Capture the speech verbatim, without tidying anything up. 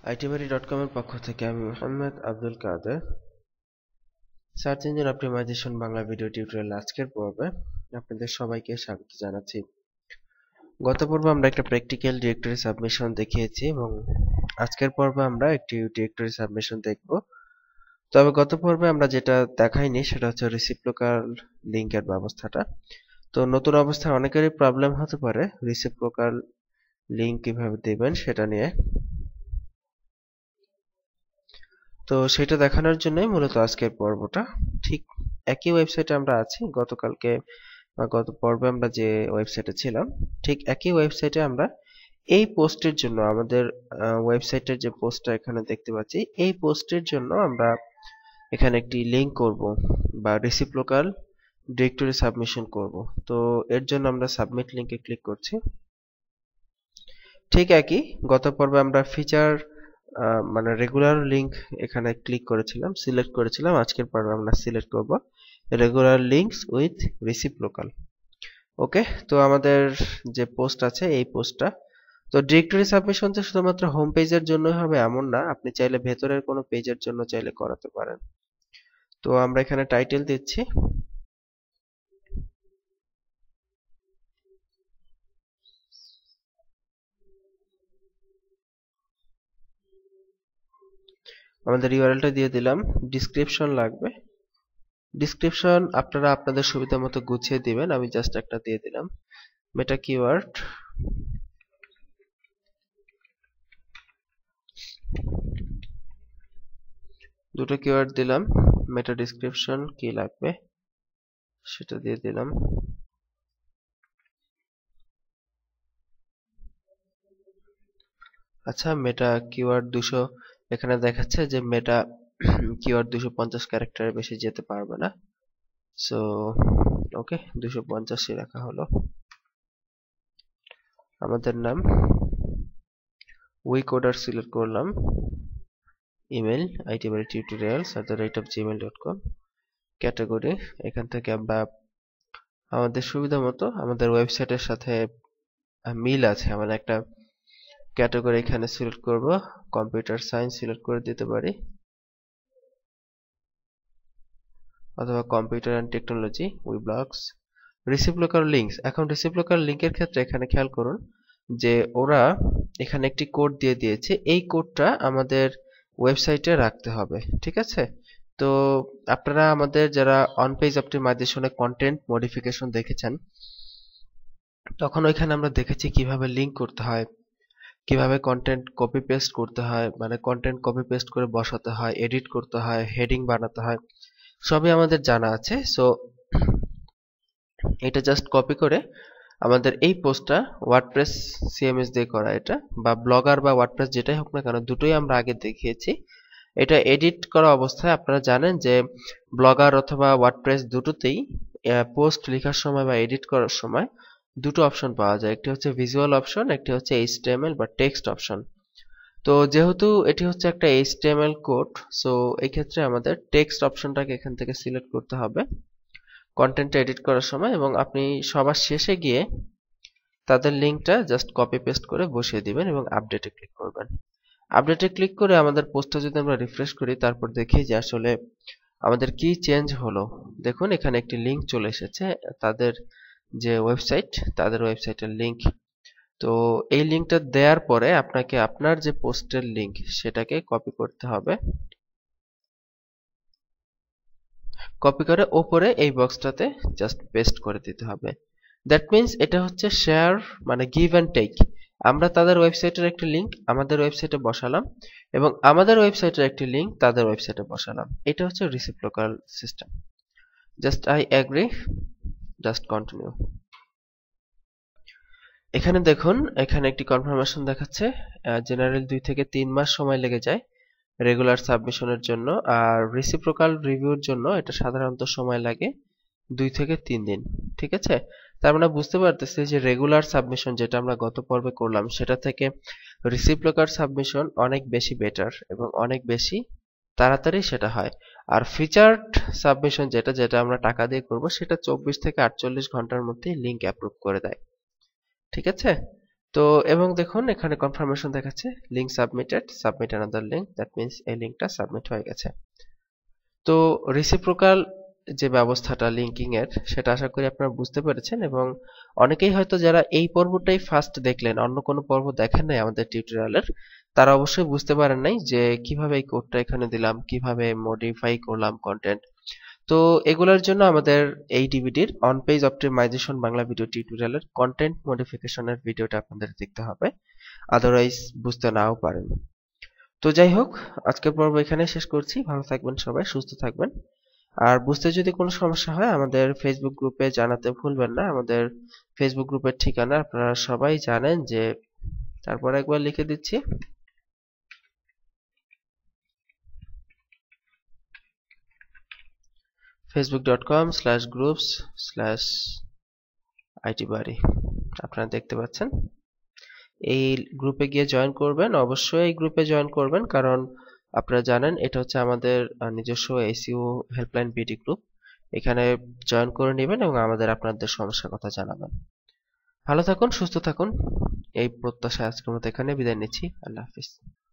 ITbari dot com এর পক্ষ থেকে আমি Mohammad Abdul Kader search engine optimisation Bangla video tutorial আজকের পর্বে আপনাদের সবাইকে স্বাগত জানাচ্ছি। গত পর্বে আমরা একটা প্র্যাকটিক্যাল ডিরেক্টরি সাবমিশন দেখিয়েছি এবং আজকের পর্বে আমরা একটি ডিরেক্টরি সাবমিশন দেখব। তবে গত পর্বে আমরা যেটা দেখাইনি সেটা হচ্ছে রিসিপ্রোকাল লিংকের ব্যবস্থাটা। তো নতুন অবস্থায় অনেকেরই প্রবলেম হতে পারে রিসিপ্রোকাল লিংক কিভাবে দেবেন সেটা নিয়ে। তো সেটা দেখানোর জন্যই মূলত আজকের পর্বটা। ঠিক একই ওয়েবসাইটে আমরা আছি, গতকালকে বা গত পর্বে আমরা যে ওয়েবসাইটে ছিলাম ঠিক একই ওয়েবসাইটে আমরা এই পোস্টের জন্য আমাদের ওয়েবসাইটের যে পোস্টটা এখানে দেখতে পাচ্ছি এই পোস্টের জন্য আমরা এখানে একটি লিংক করব বা রেসিপ্রোকাল ডিরেক্টরি সাবমিশন করব। তো এর জন্য আমরা সাবমিট লিংকে ক্লিক করছি। ঠিক একই গত পর্বে আমরা ফিচার মানে রেগুলার লিংক এখানে ক্লিক করেছিলাম, সিলেক্ট করেছিলাম। আজকের পর্বে আমরা সিলেক্ট করব regular links with reciprocal. Okay, তো আমাদের যে পোস্ট আছে এই পোস্টটা, তো ডিরেক্টরি সাবমিশন যে শুধুমাত্র হোম পেজের জন্যই হবে এমন না, আপনি চাইলে ভেতরের কোনো পেজের জন্য চাইলে করাতে পারেন। তো আমরা এখানে টাইটেল দিচ্ছি, আমাদের ইউআরএলটা দিয়ে দিলাম। ডেসক্রিপশন লাগবে, ডেসক্রিপশন আপনারা আপনাদের সুবিধা মতো গুছিয়ে দিবেন। আমি জাস্ট একটা দিয়ে দিলাম মেটা কিওয়ার্ড, দুটো কিওয়ার্ড দিলাম। মেটা ডেসক্রিপশন কি লাগবে সেটা দিয়ে দিলাম। আচ্ছা, মেটা কিওয়ার্ড দুশো এখানে দেখাচ্ছে যে মেটা কিওয়ার্ড দুশো পঞ্চাশ ক্যারেক্টারের বেশি যেতে পারবে না। সো ওকে, দুশো পঞ্চাশই রাখা হলো। আমাদের নাম উই কোডার সিলেক্ট করলাম। ইমেল আইটিবাড়ি tutorials at the rate of Gmail dot com. Category এখান থেকে আমরা আমাদের সুবিধা মতো আমাদের ওয়েবসাইটের সাথে মিল আছে এমন একটা ক্যাটাগরি এখানে সিলেক্ট করব। কম্পিউটার সায়েন্স সিলেক্ট করে দিতে পারি, অথবা computer and technology, we blogs. Reciprocal links, এখন রিসিপ্রোকাল লিংকের ক্ষেত্রে এখানে খেয়াল করুন যে ওরা এখানে একটি কোড দিয়ে দিয়েছে, এই কোডটা আমাদের ওয়েবসাইটে রাখতে হবে। ঠিক আছে, তো আপনারা আমাদের যারা অন পেজ অপটিমাইজেশনে কন্টেন্ট মডিফিকেশন দেখেছেন তখন ওইখানে আমরা দেখেছি কিভাবে লিংক করতে হয়, কিভাবে কন্টেন্ট কপি পেস্ট করতে হয়, মানে কন্টেন্ট কপি পেস্ট করে বসাতে হয়, এডিট করতে হয়, হেডিং বানাতে হয়, সবই আমাদের জানা আছে। সো এটা জাস্ট কপি করে আমাদের এই পোস্টটা ওয়ার্ডপ্রেস সিএমএস দিয়ে করা, এটা বা ব্লগার বা ওয়ার্ডপ্রেস যেটাই হোক না কেন, দুটোই আমরা আগে দেখিয়েছি। এটা এডিট করা অবস্থায় আপনারা জানেন যে ব্লগার অথবা ওয়ার্ডপ্রেস দুটোতেই পোস্ট লেখার সময় বা এডিট করার সময় দুটো অপশন পাওয়া যায়, একটি হচ্ছে ভিজুয়াল অপশন, একটি হচ্ছে এইচটিএমএল বা টেক্সট অপশন। তো যেহেতু এটি হচ্ছে একটা এইচটিএমএল কোড, সো এই ক্ষেত্রে আমাদের টেক্সট অপশনটাকে এখান থেকে সিলেক্ট করতে হবে কন্টেন্ট এডিট করার সময়, এবং আপনি সবার শেষে গিয়ে তাদের লিংকটা জাস্ট কপি পেস্ট করে বসিয়ে দিবেন এবং আপডেটে ক্লিক করবেন। আপডেটে ক্লিক করে আমাদের পোস্টটা যদি আমরা রিফ্রেশ করি, তারপর দেখি যে আসলে আমাদের কি চেঞ্জ হলো। দেখুন এখানে একটি লিংক চলে এসেছে, তাদের যে ওয়েবসাইট, তাদের ওয়েবসাইটের লিংক। তো এই লিংকটা দেওয়ার পরে আপনাকে আপনার যে পোস্টের লিংক সেটাকে কপি করতে হবে, কপি করে ওপরে এই বক্সটাতে জাস্ট পেস্ট করে দিতে হবে। দ্যাট মিন্স এটা হচ্ছে শেয়ার, মানে গিভ অ্যান্ড টেক। আমরা তাদের ওয়েবসাইটের একটি লিংক আমাদের ওয়েবসাইটে বসালাম এবং আমাদের ওয়েবসাইটের একটি লিংক তাদের ওয়েবসাইটে বসালাম। এটা হচ্ছে reciprocal system. Just I agree, just continue. এখানে দেখুন এখানে একটি কনফার্মেশন দেখাচ্ছে জেনারেল দুই থেকে তিন মাস সময় লেগে যায় রেগুলার সাবমিশনের জন্য, আর রিসিপ্রোকাল রিভিউর জন্য এটা সাধারণত সময় লাগে দুই থেকে তিন দিন। ঠিক আছে, তার মানে বুঝতে পারতেছি যে রেগুলার সাবমিশন যেটা আমরা গত পর্বে করলাম সেটা থেকে রিসিপ্রোকাল সাবমিশন অনেক বেশি বেটার এবং অনেক বেশি তাড়াতাড়ি সেটা হয়। আর ফিচার্ড সাবমিশন যেটা যেটা আমরা টাকা দিয়ে করব সেটা চব্বিশ থেকে আটচল্লিশ ঘন্টার মধ্যে লিংক অ্যাপ্রুভ করে দেয়। ঠিক আছে, তো এবং দেখুন এখানে কনফার্মেশন দেখাচ্ছে link submitted, submit another link, that means এই লিংকটা সাবমিট হয়ে গেছে। তো রেসিপ্রোকাল যে ব্যবস্থাটা লিংকিং এর, সেটা আশা করি আপনারা বুঝতে পেরেছেন, এবং অনেকেই হয়তো যারা এই পর্বটাই ফার্স্ট দেখলেন, অন্য কোনো পর্ব দেখেন নাই আমাদের টিউটোরিয়ালের, তারা অবশ্যই বুঝতে পারেন নাই যে কিভাবে এই কোডটা এখানে দিলাম, কিভাবে মডিফাই করলাম কন্টেন্ট। তো এগুলোর জন্য আমাদের এই ডিভিডির on page optimisation Bangla video টিউটোরিয়ালের কন্টেন্ট মডিফিকেশনের ভিডিওটা আপনাদের দেখতে হবে, আদারওয়াইজ বুঝতে নাও পারেন। তো যাই হোক, আজকের পর্ব এখানে শেষ করছি। ভালো থাকবেন সবাই, সুস্থ থাকবেন। আর বুঝতে যদি কোনো সমস্যা হয় আমাদের ফেসবুক গ্রুপে জানাতে ভুলবেন না। আমাদের ফেসবুক গ্রুপের ঠিকানা আপনারা সবাই জানেন, যে তারপর একবার লিখে দিচ্ছি, Facebook dot com slash groups slash IT বাড়ি। আপনারা দেখতে পাচ্ছেন, এই গ্রুপে গিয়ে জয়েন করবেন। অবশ্যই এই গ্রুপে জয়েন করবেন, কারণ আপনারা জানেন এটা হচ্ছে আমাদের নিজস্ব এসইও হেল্পলাইন বিডি গ্রুপ। এখানে জয়েন করে নেবেন এবং আমাদের আপনাদের সমস্যার কথা জানাবেন। ভালো থাকুন, সুস্থ থাকুন, এই প্রত্যাশায় আজকের মতো এখানে বিদায় নিচ্ছি। আল্লাহ হাফিজ।